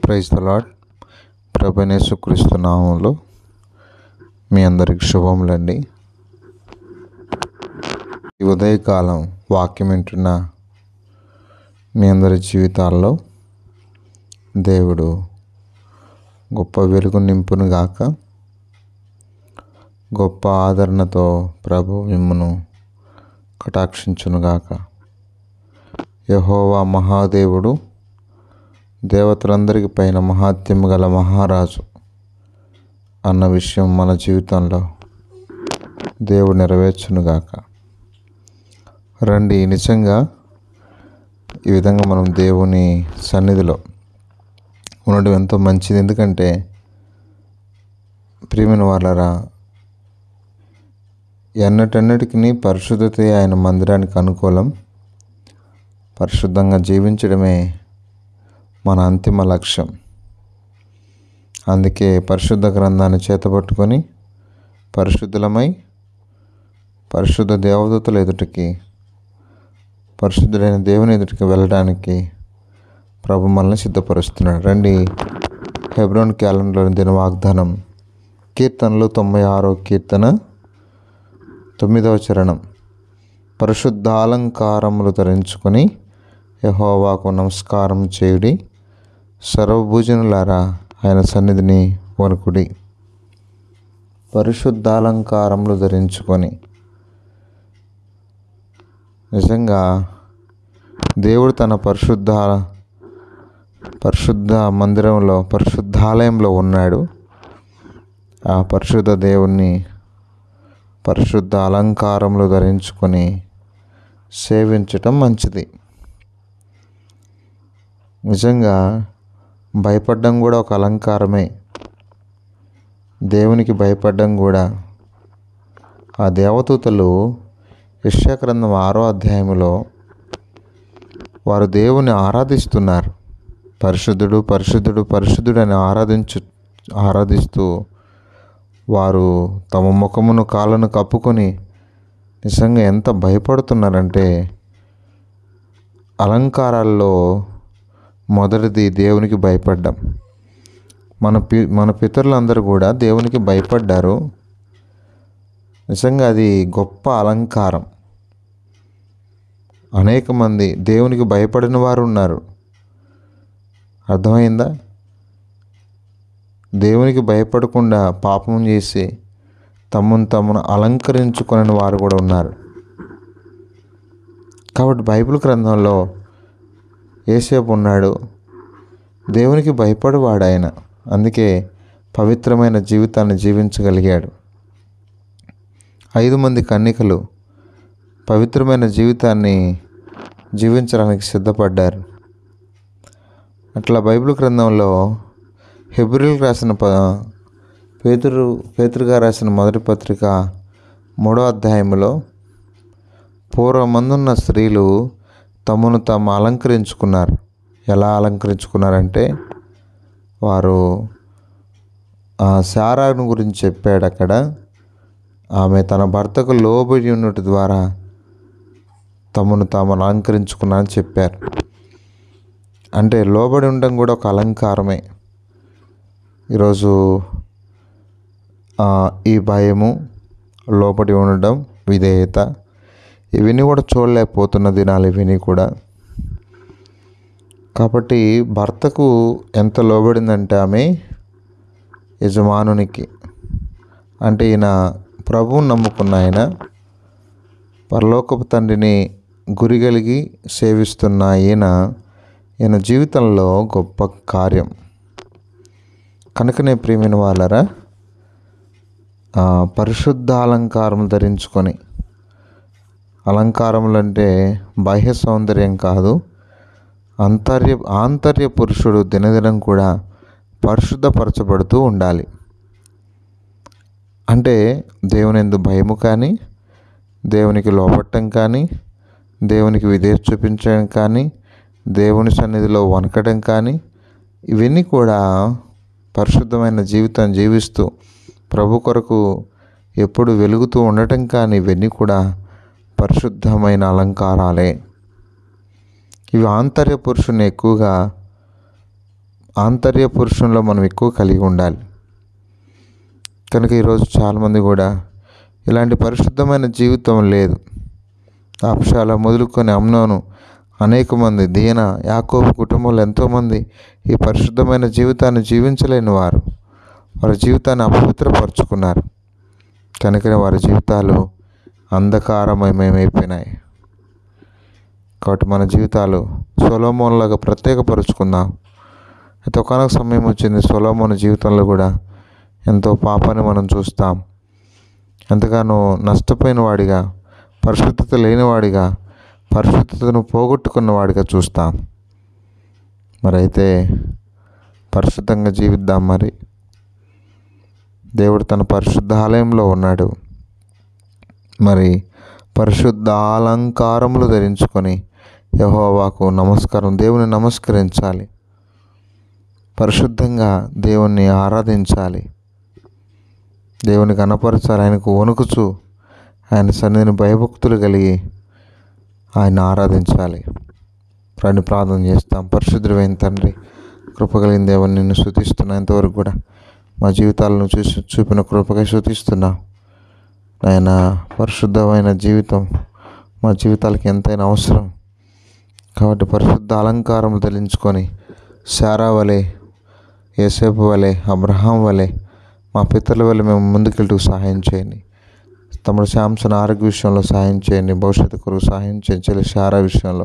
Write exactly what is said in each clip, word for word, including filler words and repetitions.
Praise the lord. ప్రభువైన యేసుక్రీస్తు నామములో మీ అందరికి శుభములండి. ఈ ఉదయకాలం వాక్యం వింటున్న మీ అందరి జీవితాల్లో దేవుడు గొప్ప వెలుగు నింపును గాక. గొప్ప ఆదరణతో ప్రభు మిమ్మును కటాక్షించును గాక. యెహోవా మహాదేవుడు, దేవతలందరికి పైన మహాత్మ్యము గల మహారాజు అన్న విషయం మన జీవితంలో దేవుడు నెరవేర్చునుగాక. రండి, నిజంగా ఈ విధంగా మనం దేవుని సన్నిధిలో ఉండడం ఎంతో మంచిది. ఎందుకంటే ప్రియమైన వాళ్ళరా, ఎన్నటన్నిటికీ పరిశుద్ధతే ఆయన మందిరానికి అనుకూలం. పరిశుద్ధంగా జీవించడమే మన అంతిమ లక్ష్యం. అందుకే పరిశుద్ధ గ్రంథాన్ని చేతపట్టుకొని పరిశుద్ధులమై పరిశుద్ధ దేవదూతల ఎదుటికి, పరిశుద్ధుడైన దేవుని ఎదుటికి వెళ్ళడానికి ప్రభు మనల్ని సిద్ధపరుస్తున్నాడు. రండి, హెబ్రోన్ క్యాలెండర్లోని దిన వాగ్దానం, కీర్తనలు తొంభై ఆరో కీర్తన తొమ్మిదవ చరణం. పరిశుద్ధాలంకారములు ధరించుకొని యెహోవాకు నమస్కారం చేయుడి, సర్వభూజనులారా ఆయన సన్నిధిని వణుకుడి. పరిశుద్ధాలంకారములు ధరించుకొని, నిజంగా దేవుడు తన పరిశుద్ధ పరిశుద్ధ మందిరంలో, పరిశుద్ధాలయంలో ఉన్నాడు. ఆ పరిశుద్ధ దేవుణ్ణి పరిశుద్ధ అలంకారములు ధరించుకొని సేవించటం మంచిది. నిజంగా భయపడడం కూడా ఒక అలంకారమే. దేవునికి భయపడడం కూడా. ఆ దేవదూతలు యెషయా గ్రంథం ఆరో అధ్యాయములో వారు దేవుని ఆరాధిస్తున్నారు. పరిశుద్ధుడు పరిశుద్ధుడు పరిశుద్ధుడు అని ఆరాధించు ఆరాధిస్తూ వారు తమ ముఖమును కాళ్ళను కప్పుకొని నిజంగా ఎంత భయపడుతున్నారంటే, అలంకారాల్లో మొదటిది దేవునికి భయపడ్డం. మన పి మన పితరులందరూ కూడా దేవునికి భయపడ్డారు. నిజంగా అది గొప్ప అలంకారం. అనేక మంది దేవునికి భయపడిన వారు ఉన్నారు. అర్థమైందా? దేవునికి భయపడకుండా పాపం చేసి తమను తమను అలంకరించుకునే వారు కూడా ఉన్నారు. కాబట్టి బైబిల్ గ్రంథంలో యేసేపు ఉన్నాడు, దేవునికి భయపడేవాడు ఆయన. అందుకే పవిత్రమైన జీవితాన్ని జీవించగలిగాడు. ఐదు మంది కన్యకలు పవిత్రమైన జీవితాన్ని జీవించడానికి సిద్ధపడ్డారు. అట్లా బైబిల్ గ్రంథంలో హెబ్రీయులకు రాసిన ప పేతురు పేతురుగా రాసిన మొదటి పత్రిక మూడో అధ్యాయంలో, పూర్వమందున్న స్త్రీలు తమను తాము అలంకరించుకున్నారు. ఎలా అలంకరించుకున్నారంటే, వారు శారాను గురించి చెప్పాడు అక్కడ. ఆమె తన భర్తకు లోబడి ఉన్నటి ద్వారా తమను తాము అలంకరించుకున్నారని చెప్పారు. అంటే లోబడి ఉండడం కూడా ఒక అలంకారమే. ఈరోజు ఈ భయము, లోబడి ఉండడం, విధేయత, ఇవన్నీ కూడా చూడలేకపోతున్న దినాలు ఇవన్నీ కూడా. కాబట్టి భర్తకు ఎంత లోబడిందంటే ఆమె యజమానునికి, అంటే ఈయన ప్రభువుని నమ్ముకున్న ఆయన, పరలోకపు తండ్రిని గురిగలిగి సేవిస్తున్న ఈయన ఈయన జీవితంలో గొప్ప కార్యం. కనుకనే ప్రియమైన వాళ్ళరా, పరిశుద్ధ అలంకారం ధరించుకొని, అలంకారములు అంటే బాహ్య సౌందర్యం కాదు, అంతర్య ఆంతర్య పురుషుడు దినదినం కూడా పరిశుద్ధపరచబడుతూ ఉండాలి. అంటే దేవుని యందు భయము కానీ, దేవునికి లోబట్టం కానీ, దేవునికి విధేయత చూపించడం కానీ, దేవుని సన్నిధిలో వణకడం కానీ, ఇవన్నీ కూడా పరిశుద్ధమైన జీవితం జీవిస్తూ ప్రభు కొరకు ఎప్పుడు వెలుగుతూ ఉండటం కానీ, ఇవన్నీ కూడా పరిశుద్ధమైన అలంకారాలే. ఇవి ఆంతర్య పురుషుని ఎక్కువగా ఆంతర్య పురుషంలో మనం ఎక్కువ కలిగి ఉండాలి. కనుక ఈరోజు చాలామంది కూడా ఇలాంటి పరిశుద్ధమైన జీవితం లేదు. అబ్షాల మొదలుకొని అమ్నోను, అనేక మంది, దీన, యాకోబు కుటుంబంలో ఎంతోమంది ఈ పరిశుద్ధమైన జీవితాన్ని జీవించలేని వారు వారి జీవితాన్ని అపవిత్రపరుచుకున్నారు. కనుకనే వారి జీవితాలు అంధకారమయమైపోయినాయి. కాబట్టి మన జీవితాలు సొలొమోనులాగా ప్రత్యేకపరుచుకుందాం. అయితే ఒకనొక సమయం వచ్చింది, సొలొమోను జీవితంలో కూడా ఎంతో పాపాన్ని మనం చూస్తాం. ఎంతగానో నష్టపోయిన వాడిగా, పరిశుద్ధత లేనివాడిగా, పరిశుద్ధతను పోగొట్టుకున్న వాడిగా చూస్తాం. మరి అయితే పరిశుద్ధంగా జీవిద్దాం. మరి దేవుడు తన పరిశుద్ధ ఆలయంలో ఉన్నాడు. మరి పరిశుద్ధ అలంకారములు ధరించుకొని యెహోవాకు నమస్కారం, దేవుని నమస్కరించాలి. పరిశుద్ధంగా దేవుణ్ణి ఆరాధించాలి, దేవుని కనపరచాలి. ఆయనకు వణుకుచు ఆయన సన్నిధిని భయభక్తులు కలిగి ఆయన ఆరాధించాలి. ప్రాణి ప్రార్థన చేస్తాం. పరిశుద్ధుడైన తండ్రి, కృప కలిగిన దేవుని నిన్ను స్తుతిస్తున్నా. ఇంతవరకు కూడా మా జీవితాలను చూసి చూపిన కృపగా స్తుతిస్తున్నా. ఆయన పరిశుద్ధమైన జీవితం మా జీవితాలకి ఎంతైనా అవసరం. కాబట్టి పరిశుద్ధ అలంకారం ధరించుకొని శారా వలె, యోసేపు వలె, అబ్రహాం వలె, మా పితరుల వల్ల మేము ముందుకెళ్తూ సహాయం చేయండి. తమ్ముడు శాంసన్ ఆరోగ్య విషయంలో సహాయం చేయండి. భవిష్యత్తు కొరకు సహాయం చేయండి. చెల్లి శారా విషయంలో,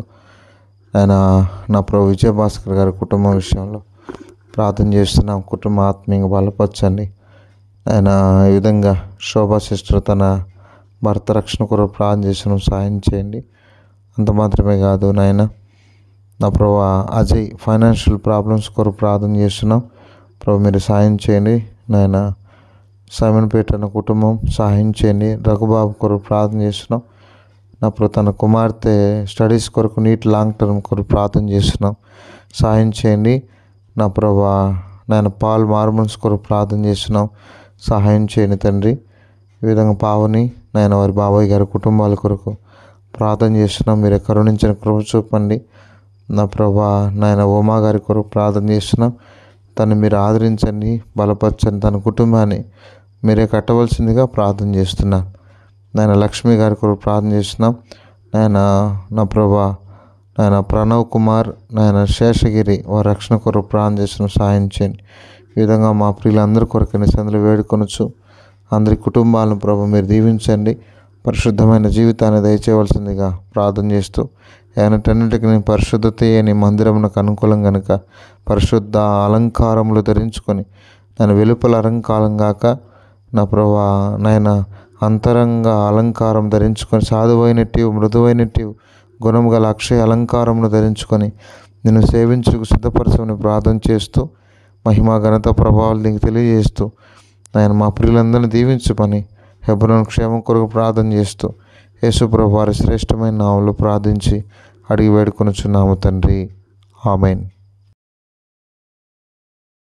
ఆయన నా ప్రభు విజయభాస్కర్ గారి కుటుంబం విషయంలో ప్రార్థన చేస్తున్నాం. కుటుంబ ఆత్మీయంగా బలపరచండి. ఆయన ఈ విధంగా శోభా సిస్టర్ తన భర్త రక్షణ కొరకు ప్రార్థన చేస్తున్నాం, సహాయం చేయండి. అంత మాత్రమే కాదు నాయన, నా ప్రభు అజయ్ ఫైనాన్షియల్ ప్రాబ్లమ్స్ కొరకు ప్రార్థన చేస్తున్నాం. ప్రభు మీరు సహాయం చేయండి. నాయన సైమన్పేట అన్న కుటుంబం సహాయం చేయండి. రఘుబాబు కొరకు ప్రార్థన చేస్తున్నాం. నా ప్రభు తన కుమార్తె స్టడీస్ కొరకు, నీట్ లాంగ్ టర్మ్ కొరకు ప్రార్థన చేస్తున్నాం, సహాయం చేయండి. నా ప్రభు నాయన పాల్ మార్మన్స్ కొరకు ప్రార్థన చేస్తున్నాం, సహాయం చేయండి తండ్రి. ఈ విధంగా పావని నాయన వారి బాబాయ్ గారి కుటుంబాల కొరకు ప్రార్థన చేస్తున్నాం. మీరే కరుణించిన కృప చూపండి. నా ప్రభా నాయన ఉమా గారి కొరకు ప్రార్థన చేస్తున్నాం. తను మీరు ఆదరించండి, బలపరచండి. తన కుటుంబాన్ని మీరే కట్టవలసిందిగా ప్రార్థన చేస్తున్నాను. నాయన లక్ష్మి గారి కొరకు ప్రార్థన చేస్తున్నాం. నాయన నా ప్రభా నాయన ప్రణవ్ కుమార్, నాయన శేషగిరి వారి రక్షణ కొరకు ప్రార్థన చేస్తున్నాం, సహాయం చేయండి. ఈ విధంగా మా ప్రియులందరి కొరకు నీ సందులో వేడుకొనొచ్చు. అందరి కుటుంబాలను ప్రభు మీరు దీవించండి. పరిశుద్ధమైన జీవితాన్ని దయచేయవలసిందిగా ప్రార్థన చేస్తూ, ఏనటన్నిటికీ నీ పరిశుద్ధతయే నీ మందిరమునకు అనుకూలం కనుక పరిశుద్ధ అలంకారములు ధరించుకొని, నేను వెలుపల అలంకారం కాక నా ప్రభా నాయన అంతరంగ అలంకారం ధరించుకొని, సాధువైనట్టు మృదువైనట్టు గుణము గల అక్షయ అలంకారమును ధరించుకొని నిన్ను సేవించుకు సిద్ధపరచమని ప్రార్థన చేస్తూ, మహిమా ఘనత ప్రభావాలు నీకు తెలియజేస్తూ, ఆయన మా ప్రియులందరినీ దీవించమని హెబ్రోను క్షేమం కొరకు ప్రార్థన చేస్తూ, యేసు ప్రభు వారి శ్రేష్టమైన నామములో ప్రార్థించి అడిగి వేడుకొనుచున్నాము తండ్రి. ఆమేన్.